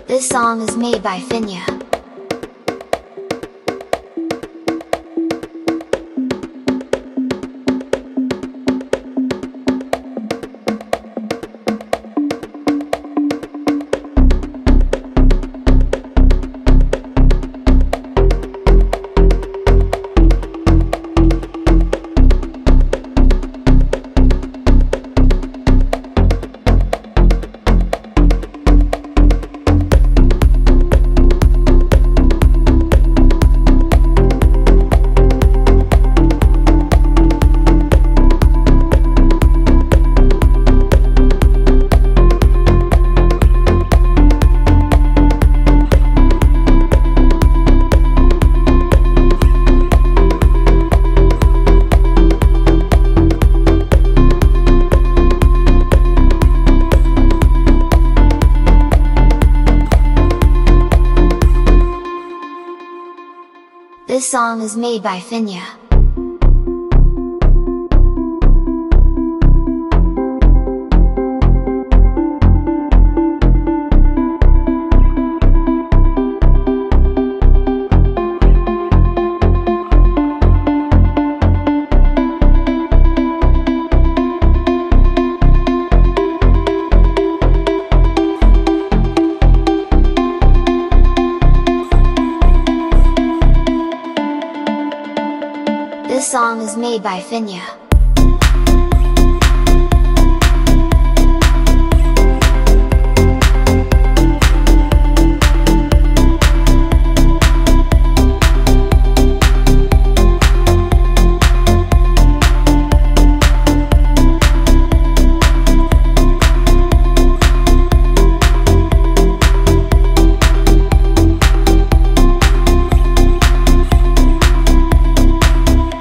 This song is made by Finja. This song is made by Finja. This song is made by Finja.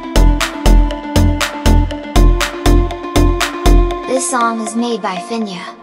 This song is made by Finja.